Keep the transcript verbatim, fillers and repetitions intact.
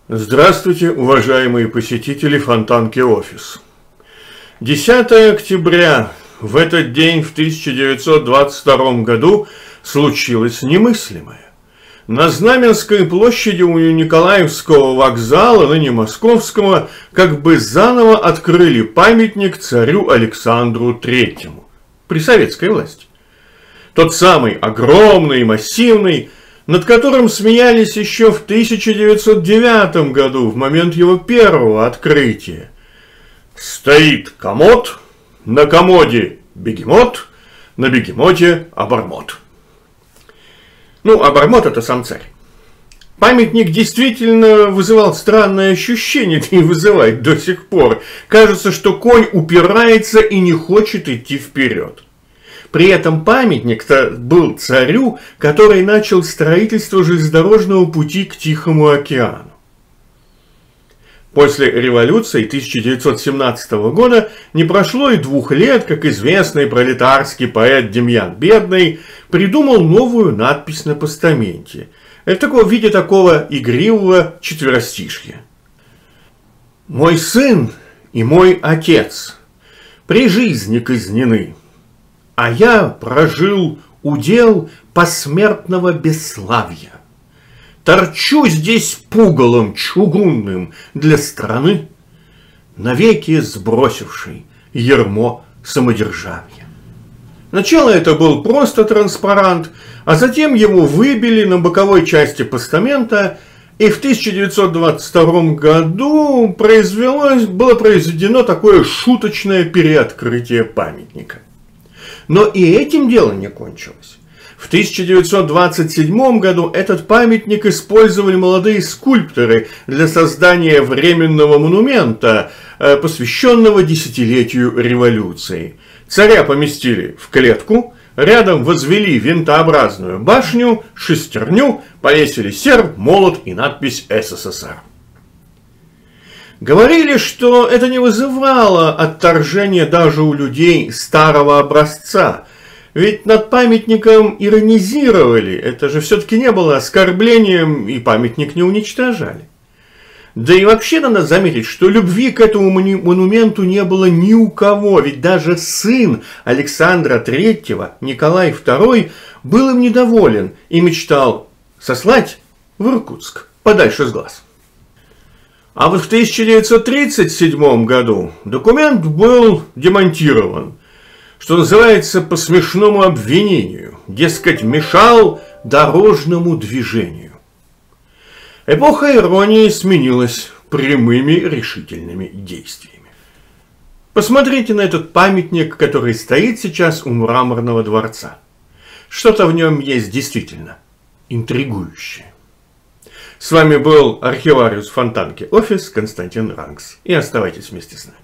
Здравствуйте, уважаемые посетители Фонтанки Офис. десятое октября. В этот день в тысяча девятьсот двадцать втором году случилось немыслимое. На Знаменской площади у Николаевского вокзала, ныне Московского, как бы заново открыли памятник царю Александру Третьему при советской власти. Тот самый огромный и массивный, над которым смеялись еще в тысяча девятьсот девятом году, в момент его первого открытия. Стоит комод, на комоде бегемот, на бегемоте обормот. Ну, обормот — это сам царь. Памятник действительно вызывал странное ощущение, и вызывает до сих пор. Кажется, что конь упирается и не хочет идти вперед. При этом памятник-то был царю, который начал строительство железнодорожного пути к Тихому океану. После революции тысяча девятьсот семнадцатого года не прошло и двух лет, как известный пролетарский поэт Демьян Бедный придумал новую надпись на постаменте. Это в таком виде такого игривого четверостишья. «Мой сын и мой отец при жизни казнены, а я прожил удел посмертного бесславия. Торчу здесь пугалом чугунным для страны, навеки сбросивший ярмо самодержавия». Сначала это был просто транспарант, а затем его выбили на боковой части постамента, и в тысяча девятьсот двадцать втором году произвелось, было произведено такое шуточное переоткрытие памятника. Но и этим дело не кончилось. В тысяча девятьсот двадцать седьмом году этот памятник использовали молодые скульпторы для создания временного монумента, посвященного десятилетию революции. Царя поместили в клетку, рядом возвели винтообразную башню, шестерню, повесили серп, молот и надпись «СССР». Говорили, что это не вызывало отторжения даже у людей старого образца. Ведь над памятником иронизировали, это же все-таки не было оскорблением, и памятник не уничтожали. Да и вообще надо заметить, что любви к этому монументу не было ни у кого, ведь даже сын Александра Третьего, Николай Второй, был им недоволен и мечтал сослать в Иркутск, подальше с глаз. А вот в тысяча девятьсот тридцать седьмом году документ был демонтирован, что называется, по смешному обвинению, дескать, мешал дорожному движению. Эпоха иронии сменилась прямыми решительными действиями. Посмотрите на этот памятник, который стоит сейчас у Мраморного дворца. Что-то в нем есть действительно интригующее. С вами был архивариус Фонтанки Офис Константин Рангс. И оставайтесь вместе с нами.